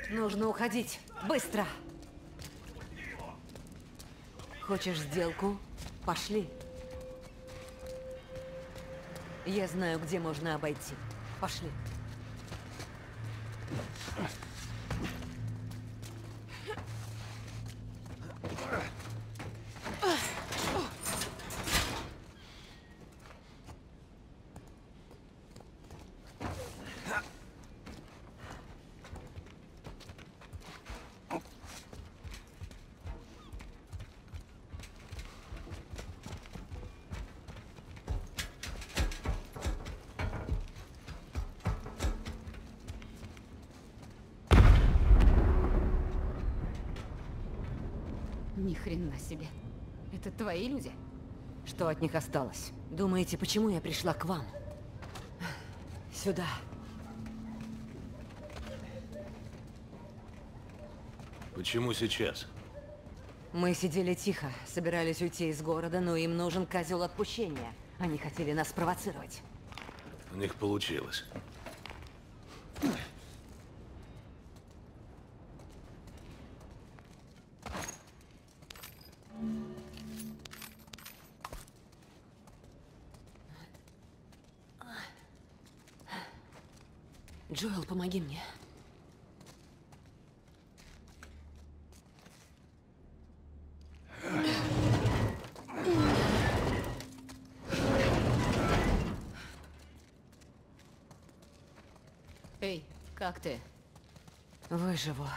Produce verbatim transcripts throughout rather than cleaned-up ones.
Нужно уходить. Быстро. Хочешь сделку? Пошли. Я знаю, где можно обойти. Пошли. Ни хрена себе. Это твои люди? Что от них осталось? Думаете, почему я пришла к вам? Сюда. Почему сейчас? Мы сидели тихо, собирались уйти из города, но им нужен козел отпущения. Они хотели нас провоцировать. У них получилось. Джоэл, помоги мне. Эй, как ты? Выживу.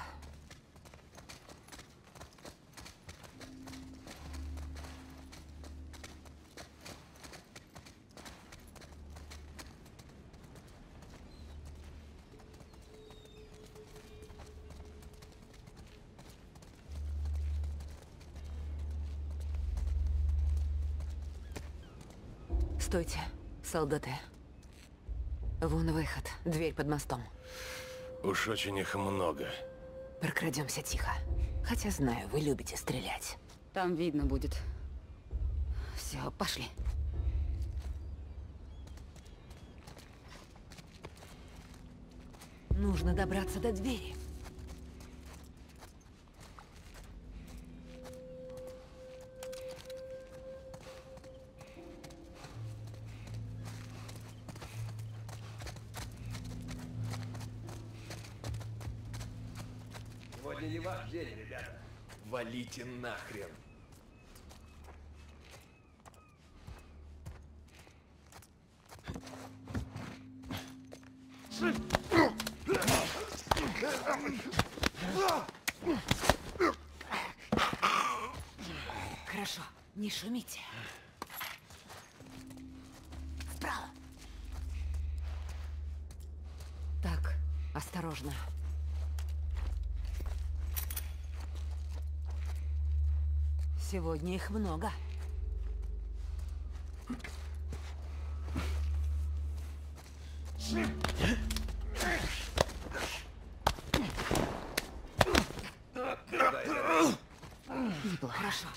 Стойте, солдаты. Вон выход, дверь под мостом. Уж очень их много. Прокрадемся тихо. Хотя знаю, вы любите стрелять. Там видно будет. Все, пошли. Нужно добраться до двери. Сегодня не ваш день, ребята. Валите нахрен. Хорошо, не шумите. Вправо. Так, осторожно. Сегодня их много. Неплохо. Хорошо.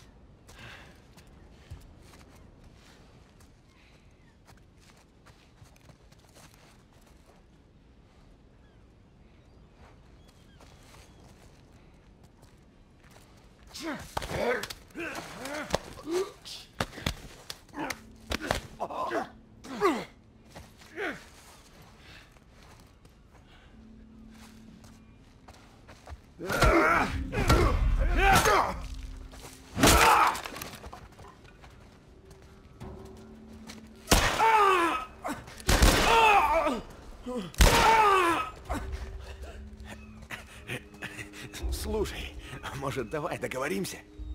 Слушай, может, давай договоримся?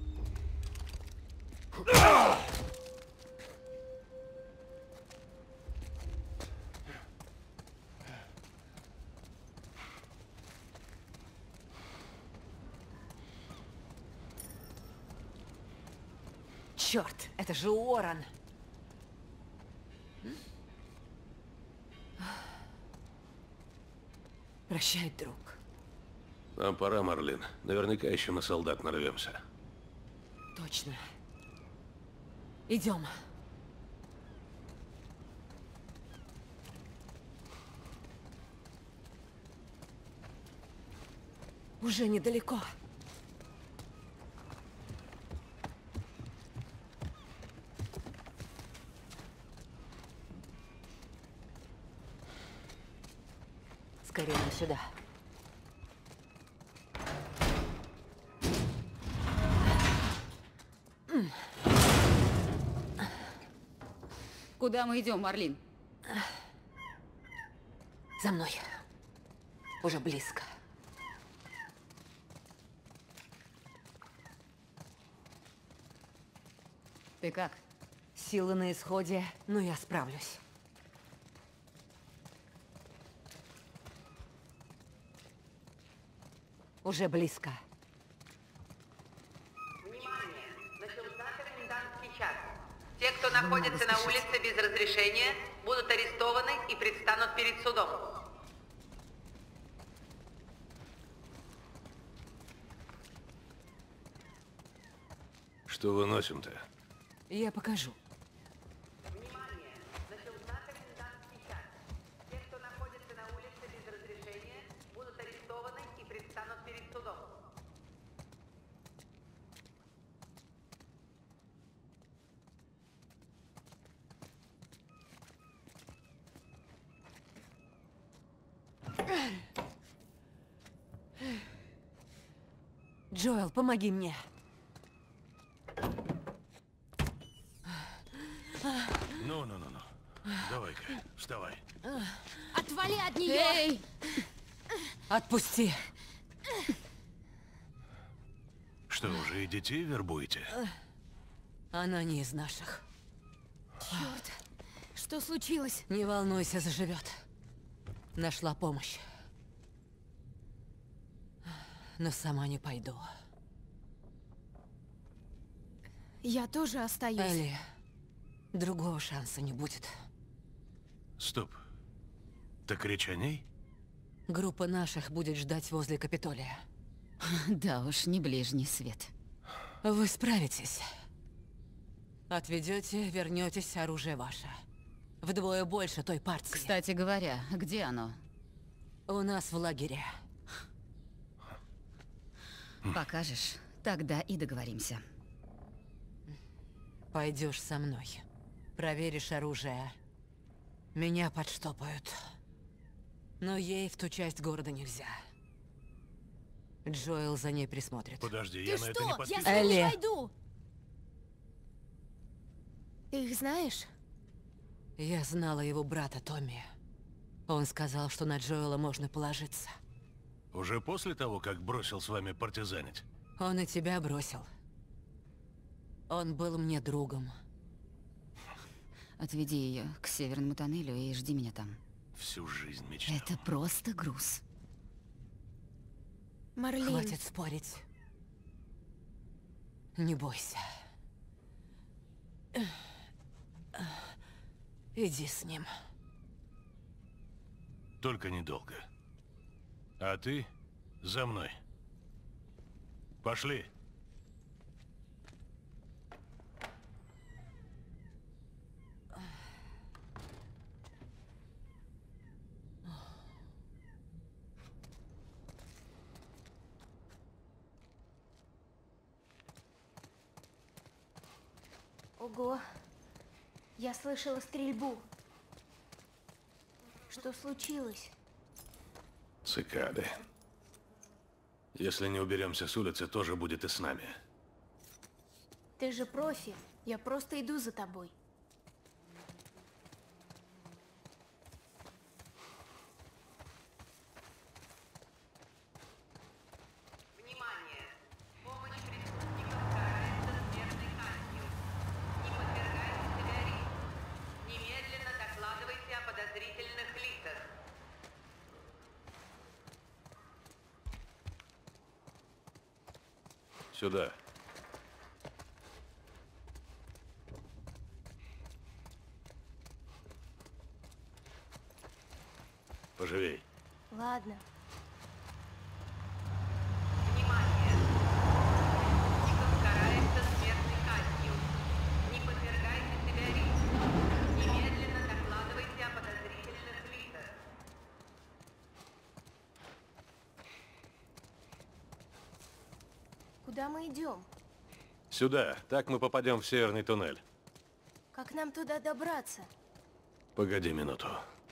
Черт, это же Уоррен. Прощай, друг. Нам пора, Марлин. Наверняка еще на солдат нарвемся. Точно. Идем. Уже недалеко. Скорее сюда. Куда мы идем, Марлин? За мной. Уже близко. Ты как? Силы на исходе, но я справлюсь. Уже близко. Внимание! Начался комендантский час. Те, кто находится на улице без разрешения, будут арестованы и предстанут перед судом. Что выносим-то? Я покажу. Внимание! Начался комендантский час. Те, кто находится на улице без разрешения, будут арестованы и предстанут перед судом. Джоэл, помоги мне. Ну-ну-ну-ну. Давай-ка, вставай. Отвали от нее! Эй! Отпусти. Что, уже и детей вербуете? Она не из наших. Черт! Что случилось? Не волнуйся, заживет. Нашла помощь. Но сама не пойду. Я тоже остаюсь. Элли, другого шанса не будет. Стоп. Так речь о ней? Группа наших будет ждать возле Капитолия. Да уж, не ближний свет. Вы справитесь. Отведете, вернетесь, оружие ваше. Вдвое больше той партии. Кстати говоря, где оно? У нас в лагере. Покажешь? Тогда и договоримся. Пойдешь со мной. Проверишь оружие. Меня подштопают. Но ей в ту часть города нельзя. Джоэл за ней присмотрит. Подожди, Ты я на это что? не Я подписан. с ними Элли. не пойду! Ты их знаешь? Я знала его брата Томми. Он сказал, что на Джоэла можно положиться. Уже после того, как бросил с вами партизанить? Он и тебя бросил. Он был мне другом. Отведи ее к северному тоннелю и жди меня там. Всю жизнь мечтал. Это просто груз. Марлин, Хватит спорить. Не бойся. Иди с ним. Только недолго. А ты за мной. Пошли. ого. Я слышала стрельбу. Что случилось? Цикады. Если не уберемся с улицы, тоже будет и с нами. Ты же профи. Я просто иду за тобой. Внимание! Помощь преступникам карается смертной казнью. Не подвергайте себя риску. Немедленно докладывайте о подозрительных лицах. Сюда. Поживей. Ладно. Внимание! Преступникам карается смертной казнью. Не подвергайте себя риску. Немедленно докладывайте о подозрительных лицах. Куда мы идем? Сюда. Так мы попадем в северный туннель. Как нам туда добраться? Погоди минуту.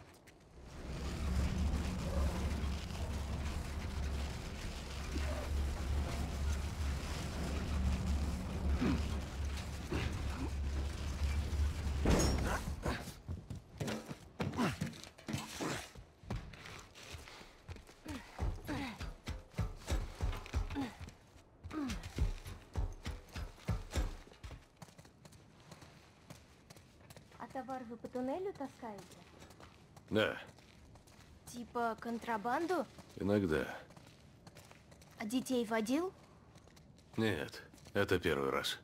А товар вы по туннелю таскаете? Да, Типа контрабанду? иногда. А детей водил? Нет, это первый раз.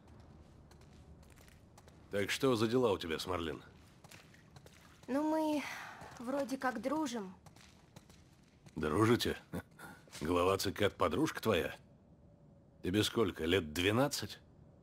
Так что за дела у тебя с Марлин? Ну, мы вроде как дружим. Дружите? Глава цикад подружка твоя? Тебе сколько, лет двенадцать?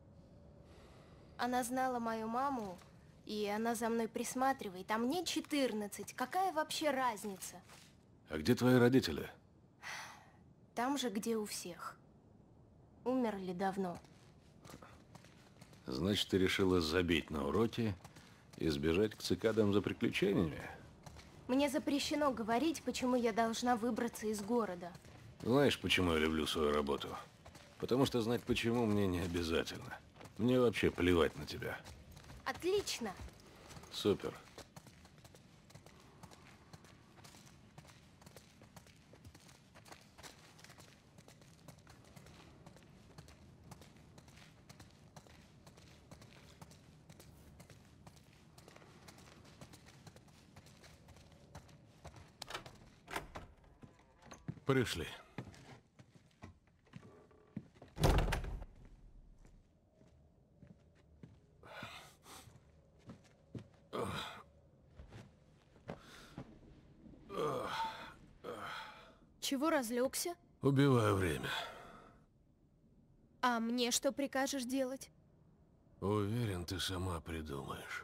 Она знала мою маму, и она за мной присматривает, а мне четырнадцать. Какая вообще разница? А где твои родители? Там же, где у всех. Умерли давно. Значит, ты решила забить на уроки и сбежать к цикадам за приключениями? Мне запрещено говорить, почему я должна выбраться из города. Знаешь, почему я люблю свою работу? Потому что знать почему мне не обязательно. Мне вообще плевать на тебя. Отлично! Супер. Пришли. Чего разлегся? Убиваю время. А мне что прикажешь делать? Уверен, ты сама придумаешь.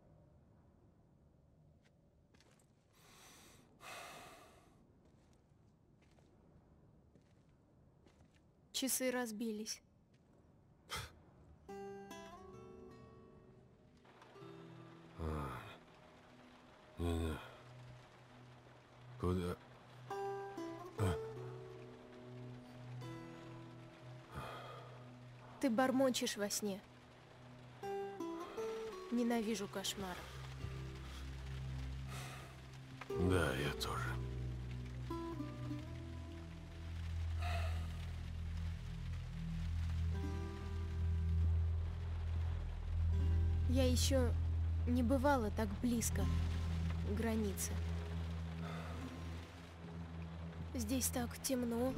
Часы разбились. Не-не. Куда? Ты бормочешь во сне. Ненавижу кошмары. Да, я тоже. Я еще не бывала так близко к границе. Здесь так темно.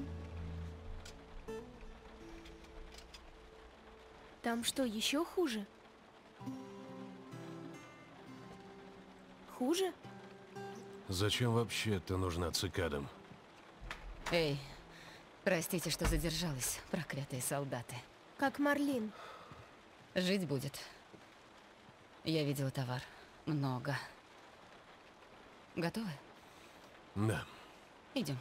Там что, еще хуже? Хуже? Зачем вообще ты нужна цикадам? Эй, простите, что задержалась, проклятые солдаты. Как Марлин. Жить будет. Я видела товар. Много. Готовы? Да. Идем.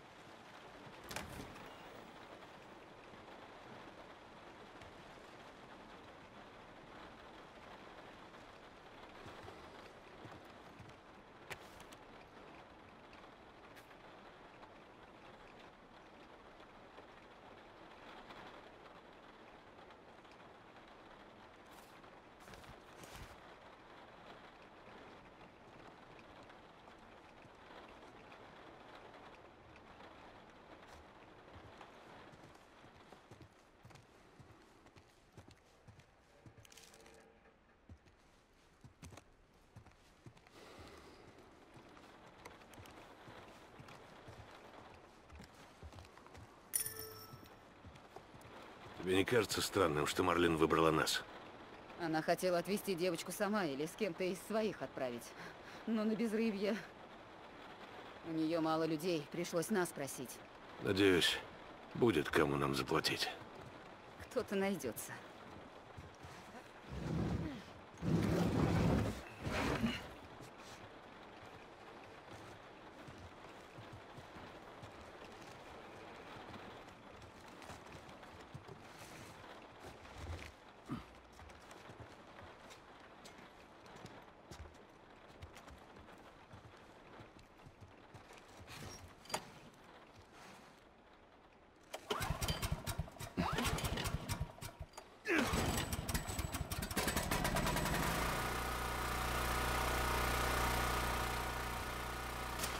Тебе не кажется странным, что Марлин выбрала нас? Она хотела отвезти девочку сама или с кем-то из своих отправить. Но на безрыбье. У нее мало людей, пришлось нас просить. Надеюсь, будет кому нам заплатить. Кто-то найдется.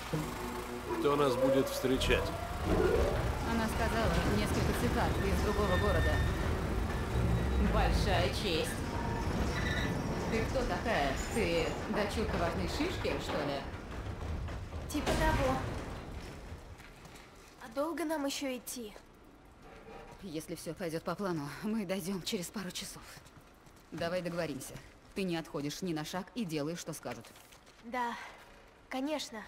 Кто нас будет встречать? Она сказала несколько цитат из другого города. Большая честь. Ты кто такая? Ты дочурка важной шишки, что ли? Типа того. А долго нам еще идти? Если все пойдет по плану, мы дойдем через пару часов. Давай договоримся. Ты не отходишь ни на шаг и делаешь, что скажут. Да, конечно.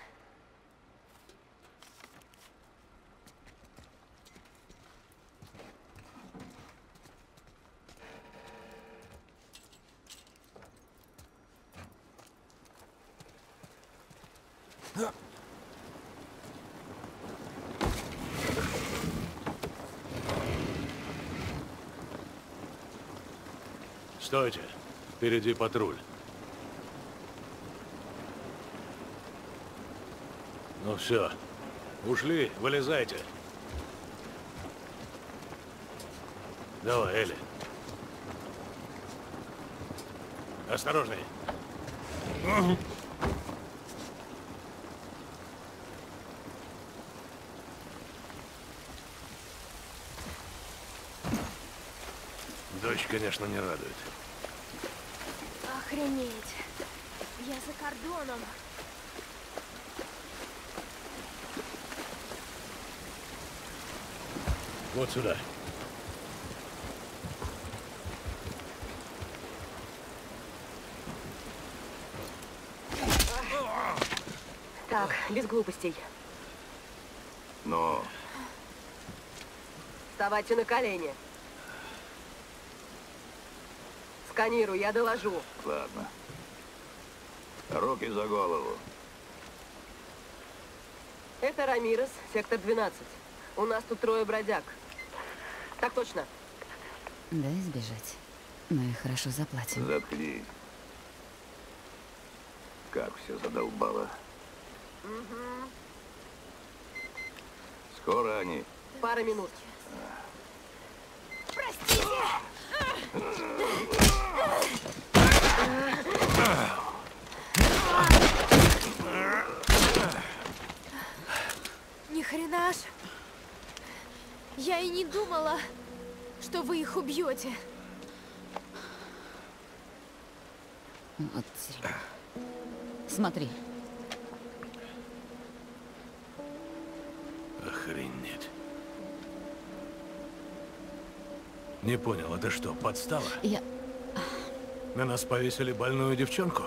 Стойте. Впереди патруль. Ну все. Ушли, вылезайте. Давай, Элли. Осторожней. Дождь, конечно, не радует. Охренеть. Я за кордоном. Вот сюда. Так, без глупостей. Но... Вставайте на колени. Сканирую, я доложу. Ладно. Руки за голову. Это Рамирес, сектор двенадцать. У нас тут трое бродяг. Так точно. Дай сбежать. Мы хорошо заплатим. Заткни. Как все задолбало. Угу. Скоро они. Пара минут. Простите! Ни хрена ж. Я и не думала, что вы их убьете. Вот дерьмо. Смотри. Охренеть. Не понял, это что, подстава? Я... На нас повесили больную девчонку?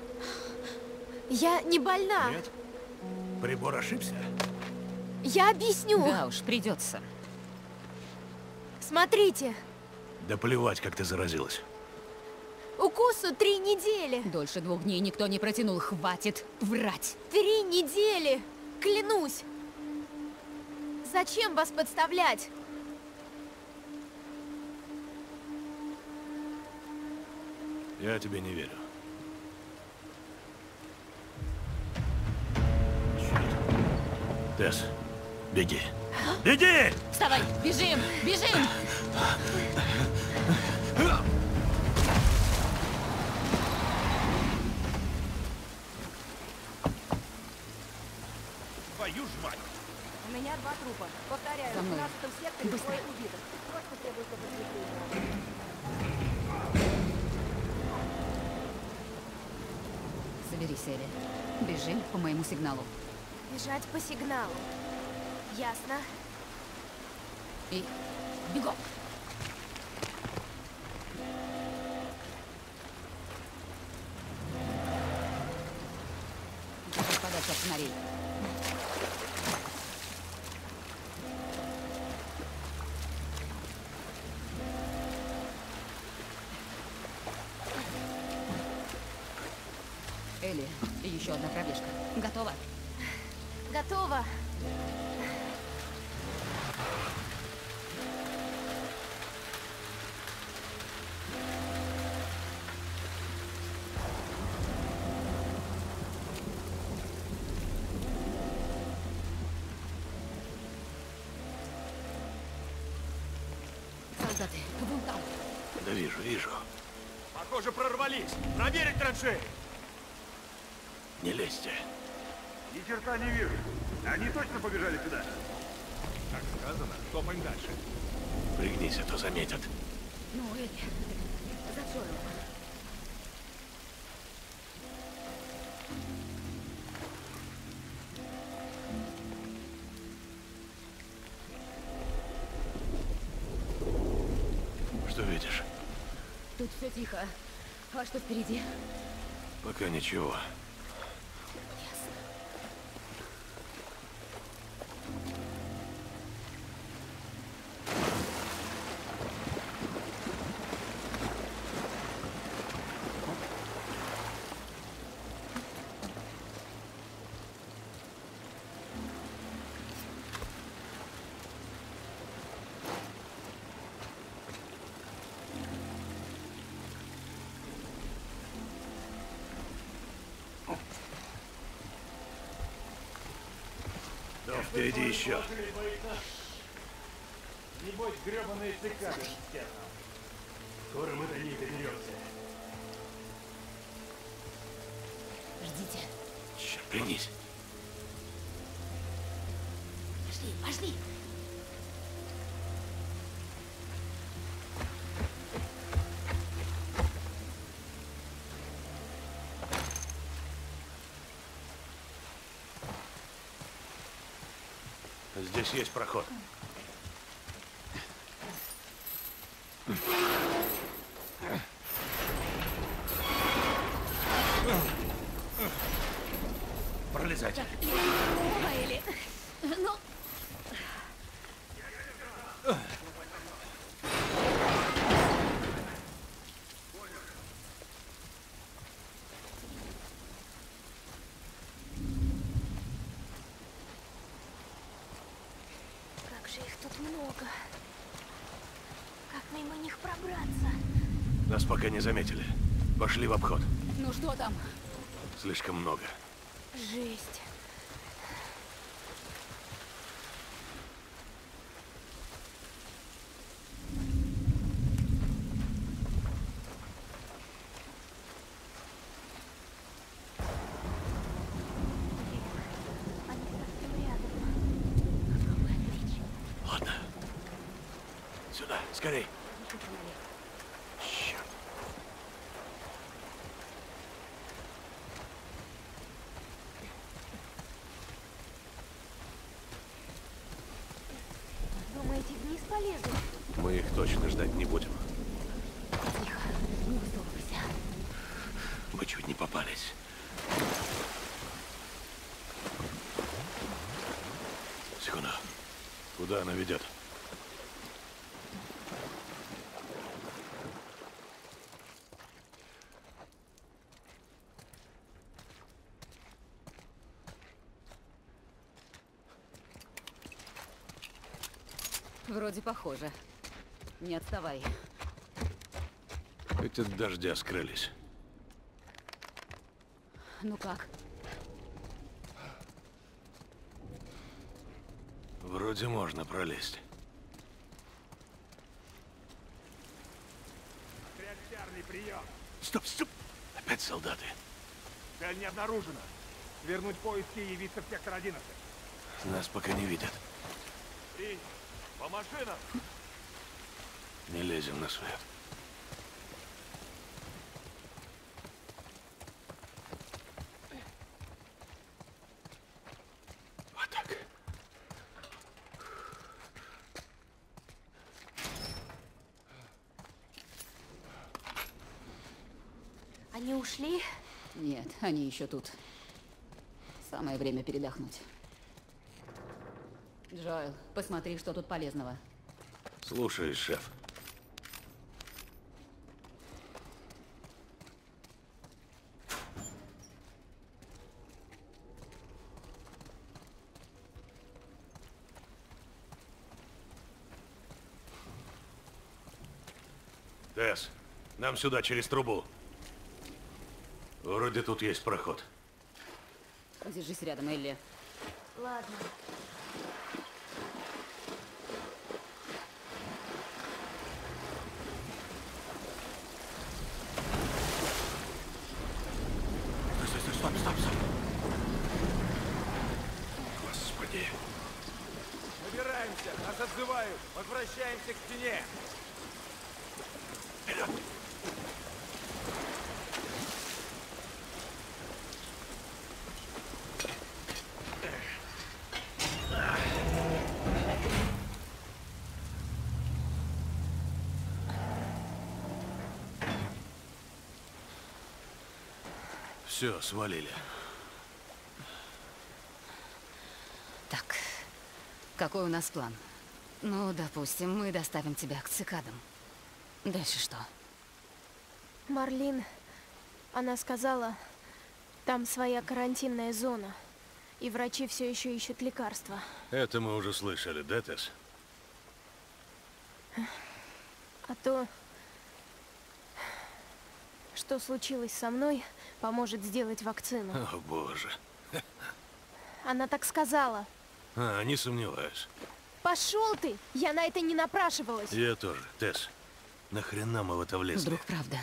Я не больна. Нет? Прибор ошибся? Я объясню. Да уж, придется. Смотрите. Да плевать, как ты заразилась. Укусу три недели. Дольше двух дней никто не протянул. Хватит врать. Три недели. Клянусь. Зачем вас подставлять? Я тебе не верю. Черт. Тесс, беги. Беги! Вставай! Бежим! Бежим! Твою ж мать! У меня два трупа. Повторяю, За в мной. двенадцатом секторе Быстро. двое убитых. Срочно требуется подкрепление. Соберись, Элли. Бежим по моему сигналу. Бежать по сигналу. Ясно. И бегом! Держись подальше от фонарей. Элли, еще одна пробежка. Готова? Готово. Солдаты, вон там. Да вижу, вижу. Похоже, прорвались. Проверить траншеи. Не лезьте. Ни черта не вижу. Они точно побежали сюда? Как сказано, топаем дальше. Пригнись, а то заметят. Ну, Элли, за Джоэлом. Что видишь? Тут все тихо. А что впереди? Пока ничего. Да впереди еще. Небось, гребаные цикады. Скоро мы до них доберемся. Ждите. Черт, пригнись. Пошли, пошли. Здесь есть проход. Пролезать. Элли. Ну... Как же их тут много. Как мимо них пробраться? Нас пока не заметили. Пошли в обход. Ну что там? Слишком много. Жесть. Они совсем рядом. Попробуй отвлечь. Ладно. Сюда, скорей. Черт. Думаете, вниз полезут? Мы их точно ждать не будем. Тихо, не высовывайся. Мы чуть не попались. Секунду. Куда она ведет? Вроде похоже. Не отставай. Эти от дождя скрылись. Ну как? Вроде можно пролезть. Отряд Чарли, прием. Стоп, стоп! Опять солдаты. Цель не обнаружена. Вернуть поиски и явиться в сектор одиннадцать. Нас пока не видят. И по машинам. Не лезем на свет. Вот так. Они ушли? Нет, они еще тут. Самое время передохнуть. Джоэл, посмотри, что тут полезного. Слушай, шеф. Тесс, нам сюда через трубу. Вроде тут есть проход. Держись рядом, Элли. Ладно. Стой, стой, стой, стоп, стоп, стоп. взываю, возвращаемся к стене. Вперед! Все, свалили. Так, какой у нас план? Ну, допустим, мы доставим тебя к цикадам. Дальше что? Марлин, она сказала, там своя карантинная зона, и врачи все еще ищут лекарства. Это мы уже слышали, да, Тесс? А то, что случилось со мной, поможет сделать вакцину. О, боже. Она так сказала. А, не сомневаюсь. Пошел ты! Я на это не напрашивалась. Я тоже. Тесс, нахрена мы в это влезли? Вдруг правда?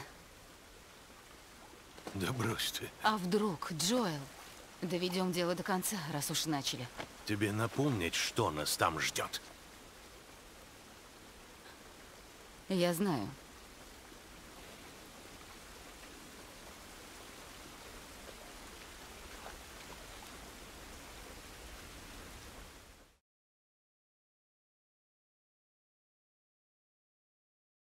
Да брось ты. А вдруг, Джоэл? Доведем дело до конца, раз уж начали. Тебе напомнить, что нас там ждет? Я знаю.